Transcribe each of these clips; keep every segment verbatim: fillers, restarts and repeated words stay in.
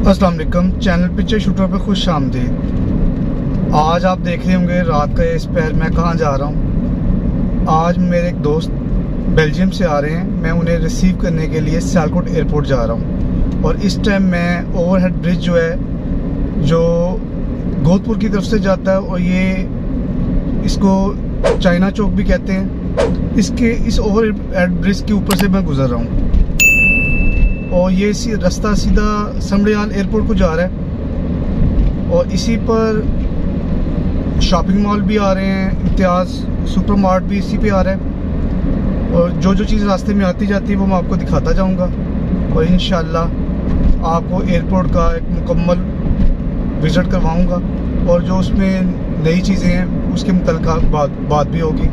अस्सलाम वालेकुम, channel picture shooter पे खुश आमदीद। आज आप देख रहे होंगे रात का इस पैर मैं कहाँ जा रहा हूँ। आज मेरे एक दोस्त बेल्जियम से आ रहे हैं, मैं उन्हें रिसीव करने के लिए सियालकोट एयरपोर्ट जा रहा हूँ। और इस टाइम मैं ओवरहेड ब्रिज जो है जो गोहतपुर की तरफ से जाता है और ये इसको चाइना चौक भी कहते हैं, इसके इस ओवरहेड ब्रिज के ऊपर से मैं गुजर रहा हूँ। और ये सी रास्ता सीधा समड़ियाल एयरपोर्ट को जा रहा है और इसी पर शॉपिंग मॉल भी आ रहे हैं, इम्तियाज़ सुपर मार्ट भी इसी पे आ रहा है। और जो जो चीज़ रास्ते में आती जाती है वो मैं आपको दिखाता जाऊंगा और इंशाल्लाह आपको एयरपोर्ट का एक मुकम्मल विज़िट करवाऊंगा और जो उसमें नई चीज़ें हैं उसके मुतल्लिक़ बात बात भी होगी।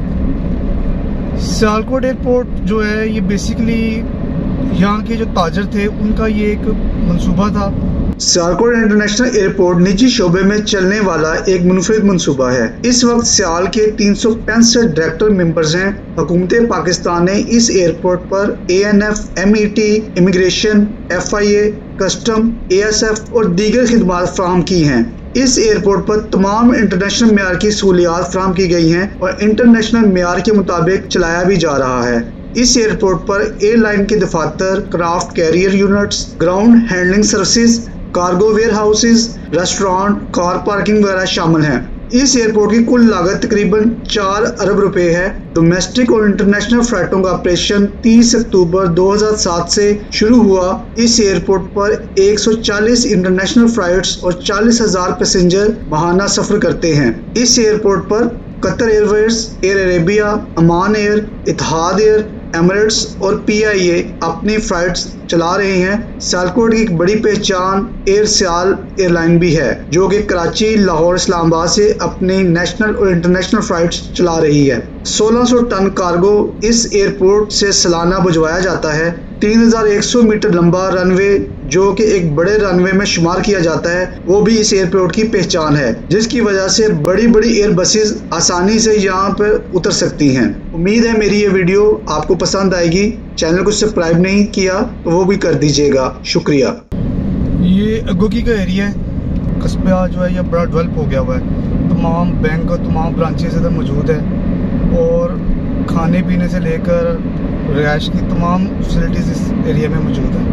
सियालकोट एयरपोर्ट जो है ये बेसिकली यहाँ के जो ताजर थे उनका ये एक मंसूबा था। सियालकोट इंटरनेशनल एयरपोर्ट निजी शोबे में चलने वाला एक मुनफरिद मंसूबा है। इस वक्त सियाल के तीन सौ पैंसठ डायरेक्टर मेंबर्स हैं। हुकूमत पाकिस्तान ने इस एयरपोर्ट पर A N F, M E T, immigration, F I A, custom, A S F और दीगर खिदमात फराहम की हैं। इस एयरपोर्ट पर तमाम इंटरनेशनल मेयार की सहूलियात फराहम की गई हैं और इंटरनेशनल मेयार के मुताबिक चलाया भी जा रहा है। इस एयरपोर्ट पर एयरलाइन के दफातर, craft carrier units, ground handling services, cargo warehouses, restaurant, car parking वगैरह शामिल हैं। इस एयरपोर्ट की कुल लागत तकरीबन चार अरब रुपए है। डोमेस्टिक और इंटरनेशनल फ्लाइटों का ऑपरेशन तीस अक्टूबर दो हज़ार सात से शुरू हुआ। इस एयरपोर्ट पर एक सौ चालीस इंटरनेशनल फ्लाइट्स और चालीस हजार पैसेंजर माहाना सफर करते हैं। इस एयरपोर्ट पर Qatar Airways, Air Arabia, Oman Air, Etihad Air, Emirates और पी आई ए अपनी फ्लाइट्स चला रहे हैं। सियालकोट की एक बड़ी पहचान एयर सियाल एयरलाइन भी है जो कि कराची, लाहौर, इस्लामाबाद से अपनी नेशनल और इंटरनेशनल फ्लाइट्स चला रही है। सोलह सौ टन कार्गो इस एयरपोर्ट से सालाना भिजवाया जाता है। तीन हज़ार एक सौ मीटर लंबा रनवे जो कि एक बड़े रनवे में शुमार किया जाता है वो भी इस एयरपोर्ट की पहचान है, जिसकी वजह से बड़ी बड़ी एयर बसेस आसानी से यहाँ पर उतर सकती हैं। उम्मीद है मेरी ये वीडियो आपको पसंद आएगी। चैनल को सब्सक्राइब नहीं किया तो वो भी कर दीजिएगा। शुक्रिया। ये अगोगी का एरिया है। कस्बा जो है ये बड़ा डेवलप हो गया हुआ है। तमाम बैंक और तमाम ब्रांचेस इधर मौजूद है और खाने पीने से लेकर रिहाइश की तमाम फैसिलिटीज़ इस एरिया में मौजूद है।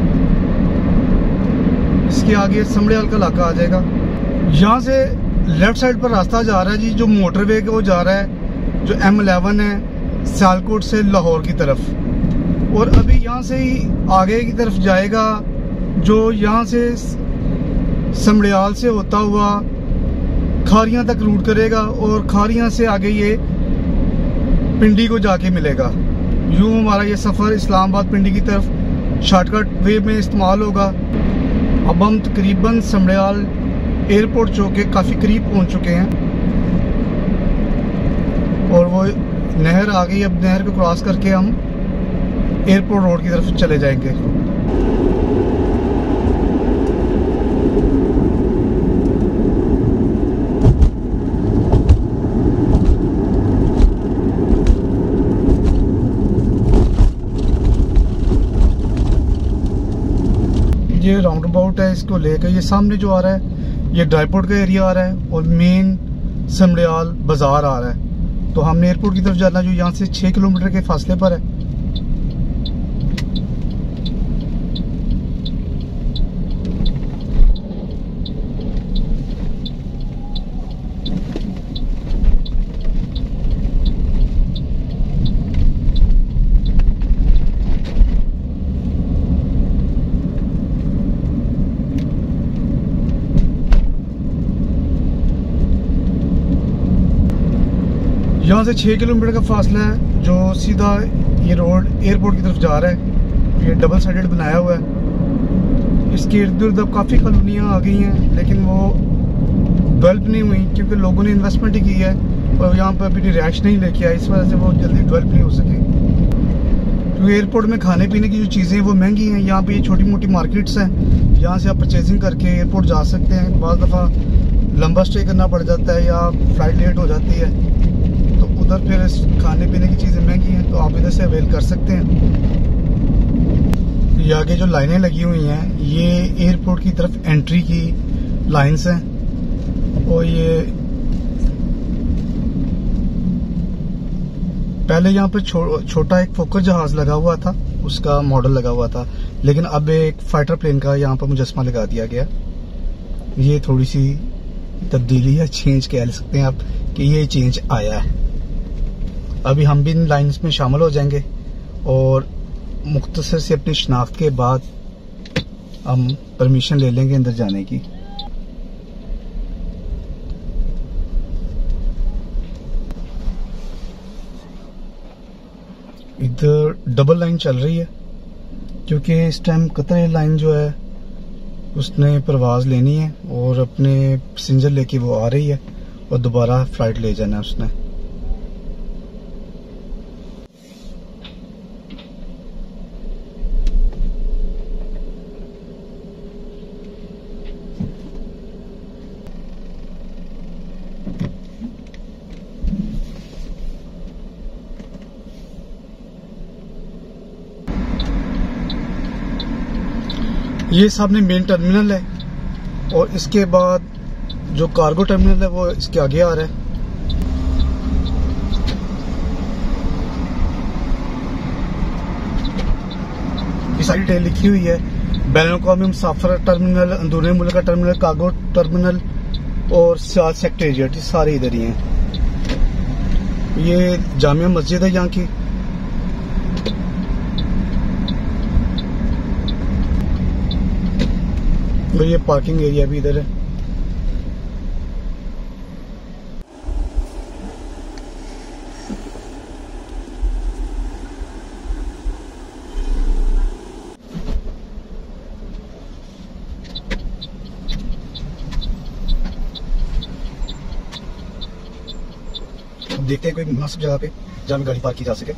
इसके आगे समड़ियाल का इलाका आ जाएगा। यहाँ से लेफ्ट साइड पर रास्ता जा रहा है जी, जो मोटरवे का वो जा रहा है जो एम इलेवन है सियालकोट से लाहौर की तरफ। और अभी यहाँ से ही आगे की तरफ जाएगा जो यहाँ से समड़ियाल से होता हुआ खारियाँ तक रूट करेगा और खारियाँ से आगे ये पिंडी को जाके मिलेगा। यूँ हमारा ये सफ़र इस्लामाबाद पिंडी की तरफ शॉर्टकट वे में इस्तेमाल होगा। अब हम तकरीबन समड़ियाल एयरपोर्ट चौक के काफ़ी करीब पहुँच चुके हैं और वो नहर आ गई। अब नहर को क्रॉस करके हम एयरपोर्ट रोड की तरफ चले जाएंगे। ये राउंड अबाउट है, इसको लेकर ये सामने जो आ रहा है ये ड्राईपोर्ट का एरिया आ रहा है और मेन समड़ियाल बाजार आ रहा है। तो हमने एयरपोर्ट की तरफ जाना जो यहाँ से छः किलोमीटर के फासले पर है। यहाँ से छः किलोमीटर का फासला है जो सीधा ये रोड एयरपोर्ट की तरफ जा रहा है। ये डबल साइडेड बनाया हुआ है। इसके इर्द गिर्द अब काफ़ी कॉलोनियाँ आ गई हैं लेकिन वो डेवलप नहीं हुई क्योंकि लोगों ने इन्वेस्टमेंट ही की है और यहाँ पर अभी रिहाइश नहीं लेके आई, इस वजह से वो जल्दी डेवलप नहीं हो सके। क्योंकि एयरपोर्ट में खाने पीने की जो चीज़ें वो महंगी हैं। यहाँ पे ये छोटी मोटी मार्केट्स हैं, यहाँ से आप परचेजिंग करके एयरपोर्ट जा सकते हैं। बाज़ दफ़ा लंबा स्टे करना पड़ जाता है या फ्लाइट लेट हो जाती है तो उधर फिर खाने पीने की चीज़ें महंगी हैं तो आप इधर से अवेल कर सकते हैं। ये आगे जो लाइनें लगी हुई हैं ये एयरपोर्ट की तरफ एंट्री की लाइंस हैं। और ये पहले यहाँ पर छो, छोटा एक फोकर जहाज लगा हुआ था, उसका मॉडल लगा हुआ था, लेकिन अब एक फाइटर प्लेन का यहाँ पर मुजस्मा लगा दिया गया। ये थोड़ी सी तब्दीली है, चेंज कह सकते हैं आप कि ये चेंज आया है। अभी हम भी इन लाइन्स में शामिल हो जाएंगे और मुख्तसर से अपनी शनाख्त के बाद हम परमिशन ले लेंगे अंदर जाने की। इधर डबल लाइन चल रही है क्योंकि इस टाइम कतर एयरलाइन जो है उसने परवाज लेनी है और अपने पैसेंजर लेके वो आ रही है और दोबारा फ्लाइट ले जाना है उसने। ये सामने मेन टर्मिनल है और इसके बाद जो कार्गो टर्मिनल है वो इसके आगे आ रहा है। इस सारी डिटेल लिखी हुई है, बैनुल अक़वामी मुसाफिर टर्मिनल, अंदरूनी मुल्क का टर्मिनल, कार्गो टर्मिनल और सियाहत सेक्रेटेरिएट, सारे इधर ही हैं। ये जामिया मस्जिद है यहाँ की। तो ये पार्किंग एरिया भी इधर है। देखते हैं कोई मुनासिब जगह पे जहाँ में गाड़ी पार्क की जा सके।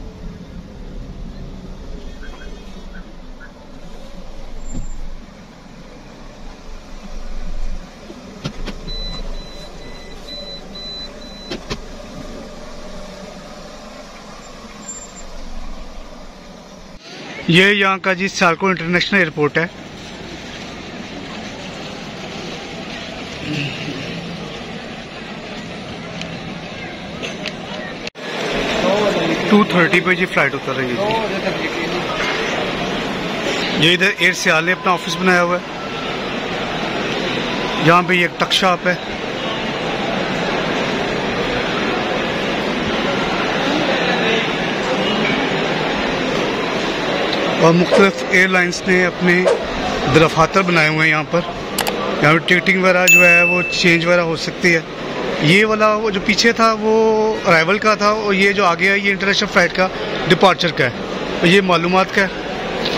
ये यहाँ का जी सियालकोट इंटरनेशनल एयरपोर्ट है। टू थर्टी पे जी फ्लाइट उतर रही है। ये इधर एयर सियाल ने अपना ऑफिस बनाया हुआ है। यहाँ पे ये एक टक शॉप है। और मुख्तलिफ एयरलाइंस ने अपने दरफातर बनाए हुए हैं यहाँ पर। यहाँ पर टिकटिंग वगैरह जो है वो चेंज वगैरह हो सकती है। ये वाला वो जो पीछे था वो अराइवल का था और ये जो आगे है ये इंटरनेशनल फ्लाइट का डिपार्चर का है। और ये मालूमात का है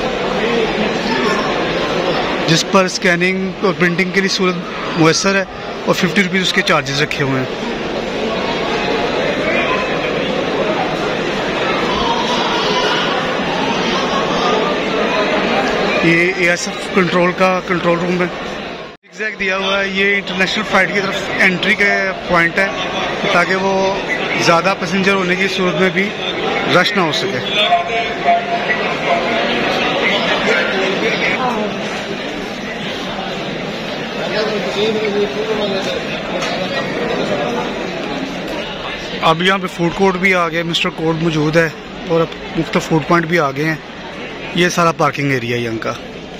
जिस पर स्कैनिंग और प्रिंटिंग के लिए सूरत मुयसर है और फिफ्टी रुपीज़ उसके चार्जेस रखे हुए हैं। ये ए एस एफ कंट्रोल का कंट्रोल रूम है। एग्जैक्ट दिया हुआ है, ये इंटरनेशनल फ्लाइट की तरफ एंट्री का पॉइंट है ताकि वो ज़्यादा पैसेंजर होने की सूरत में भी रश ना हो सके। अब यहाँ पे फूड कोर्ट भी आ गया, मिस्टर कोर्ट मौजूद है और अब मुख्तलिफ फूड पॉइंट भी आ गए हैं। ये सारा पार्किंग एरिया है यहाँ का।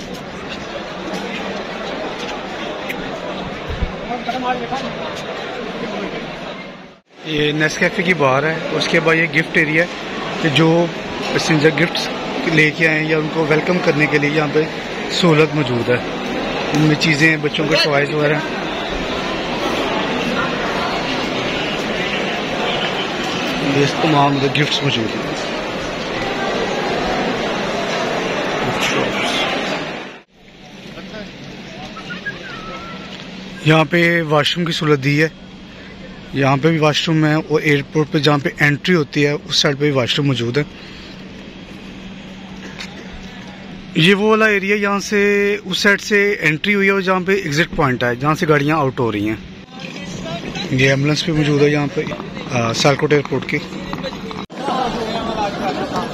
ये नेस्कैफे की बार है। उसके बाद ये गिफ्ट एरिया है कि जो पैसेंजर गिफ्ट्स लेके आए या उनको वेलकम करने के लिए यहाँ पे सहूलत मौजूद है। इनमें चीज़ें, बच्चों के टॉयज वगैरह। ये तमाम मतलब गिफ्ट्स मौजूद हैं। यहाँ पे वाशरूम की सहूलत दी है। यहाँ पे भी वाशरूम है और एयरपोर्ट पे जहाँ पे एंट्री होती है उस साइड पे भी वाशरूम मौजूद है। ये वो वाला एरिया यहाँ से उस साइड से एंट्री हुई है और जहाँ पे एग्जिट पॉइंट है जहाँ से गाड़ियाँ आउट हो रही हैं। ये एम्बुलेंस भी मौजूद है यहाँ पे सियालकोट एयरपोर्ट की।